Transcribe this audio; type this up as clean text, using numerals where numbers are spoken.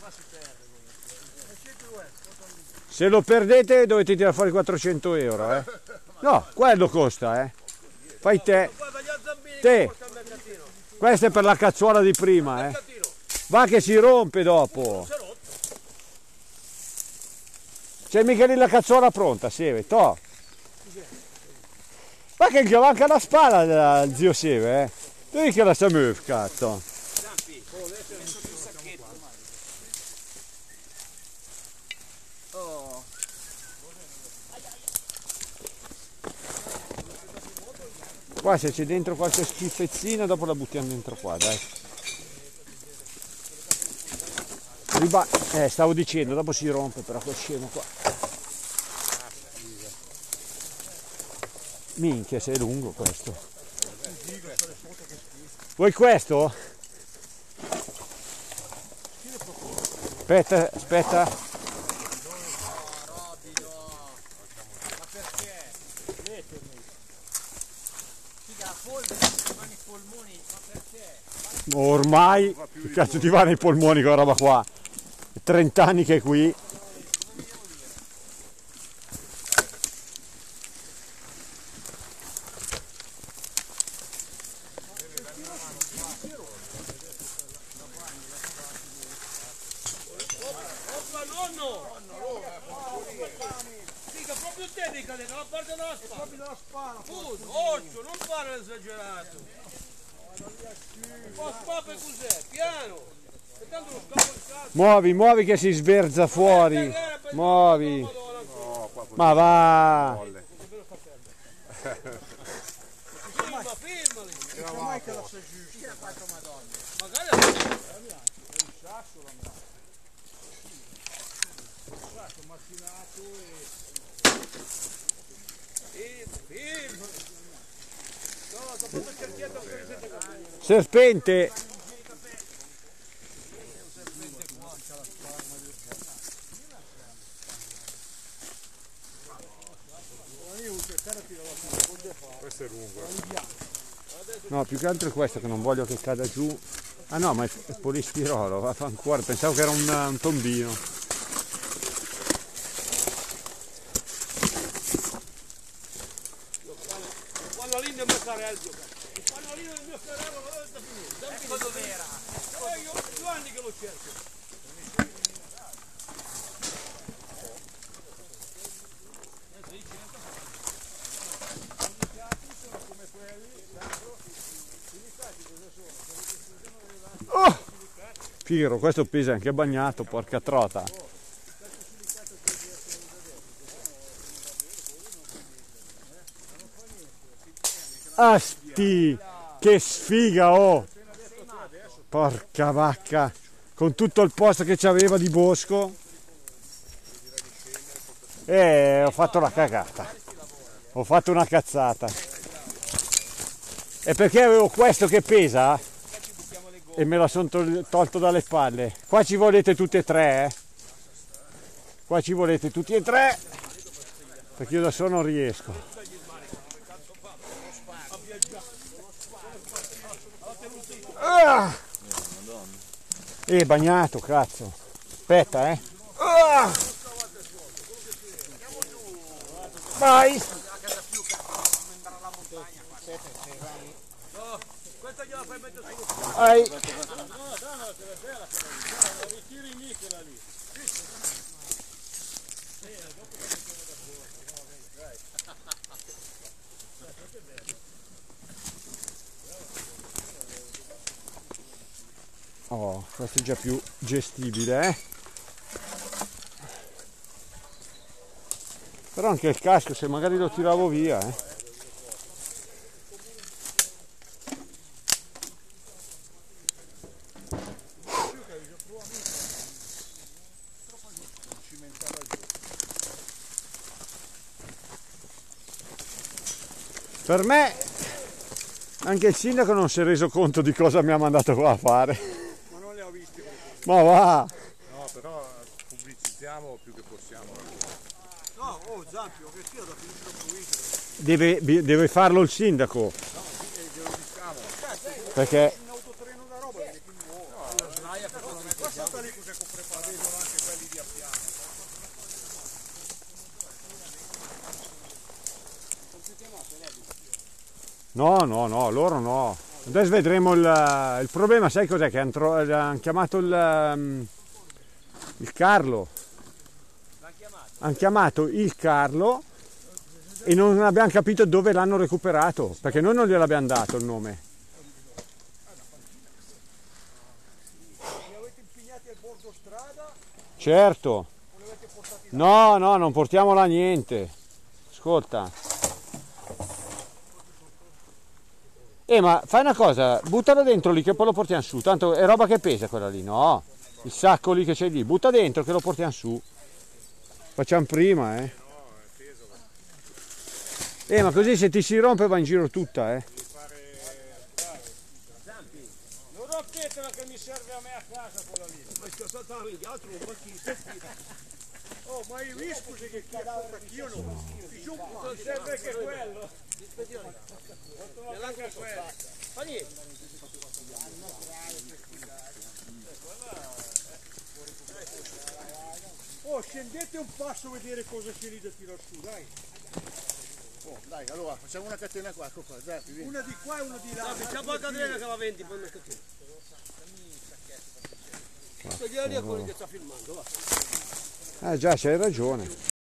Se lo perdete dovete tirare fuori 400 euro, eh. No, quello costa, eh. Fai te. Te. Questa è per la cazzuola di prima, eh. Va che si rompe dopo. C'è mica lì la cazzuola pronta, Seve, to. Ma che gli manca la spalla al zio Seve, eh. Devi che la sa muove, cazzo. Qua se c'è dentro qualche schifezzina dopo la buttiamo dentro qua, dai. Stavo dicendo, dopo si rompe però quel scemo qua. Minchia, sei lungo questo. Vuoi questo? Aspetta, aspetta. Ormai, che cazzo ti va nei polmoni quella roba qua? 30 anni che è qui. Mica proprio te mica dalla parte della spalla. Occhio, non fare l'esagerato. Cos'è? Piano! Muovi che si sverza fuori. Muovi. Ma va. Fermali. Mai che la sa giusta. Magari macinato Serpente. Questo è lungo. No, più che altro è questo che non voglio che cada giù. Ah no, ma è polistirolo, vaffanculo, pensavo che era un tombino. il pannolino del mio carello. Il pannolino del mio carello lo dovete finire. Ecco dov'era. Io 2 anni che lo cerco. Oh! Figaro, questo pesa anche bagnato, porca trota. Asti, che sfiga, oh! Porca vacca, con tutto il posto che c'aveva di bosco. Ho fatto la cagata. Ho fatto una cazzata. E perché avevo questo che pesa? E me la sono tolto dalle palle. Qua ci volete tutti e tre, eh? Qua ci volete tutti e tre, perché io da solo non riesco. Bagnato, cazzo. Aspetta, eh. Vai. Questa gliela fai mettere sullo Vai. ritiri Nicola lì. Oh, questo è già più gestibile, eh? Però anche il casco, se magari lo tiravo via, eh? Per me anche il sindaco non si è reso conto di cosa mi ha mandato qua a fare. Ma non le ho viste. Ma va! No, però pubblicizziamo più che possiamo. no, oh Zampio, che io da finire Deve farlo il sindaco. No, glielo diciamo. Perché un autotreno da roba, viene più nuovo. Guarda lì cos'è che ho preparato. Vedono anche quelli di Appiano. No, loro no. Adesso vedremo il problema, sai cos'è? Che hanno chiamato il Carlo. Hanno chiamato il Carlo e non abbiamo capito dove l'hanno recuperato, perché noi non gliel'abbiamo dato il nome. Li avete impegnati al bordo strada? Certo. O li avete portati là? No, non portiamo là niente. Ascolta. Ma fai una cosa, buttalo dentro lì che poi lo portiamo su, tanto è roba che pesa quella lì, no? Il sacco lì che c'è lì, butta dentro che lo portiamo su. Facciamo prima, ma così se ti si rompe va in giro tutta, Non rompetela che mi serve a me a casa quella lì. Ma è stata all'altro, ma chi oh, ma hai visto che io no? Non serve che quello. Fa niente. Oh, scendete un passo a vedere cosa c'è lì da tirare su, dai. Oh, dai, allora facciamo una catena qua, ecco qua, Zappi, vieni. Una di qua e una di là. C'è un po' di cadrena che va 20 poi metto qui. Toglieli a quelli che sta filmando, va. già, c'hai ragione.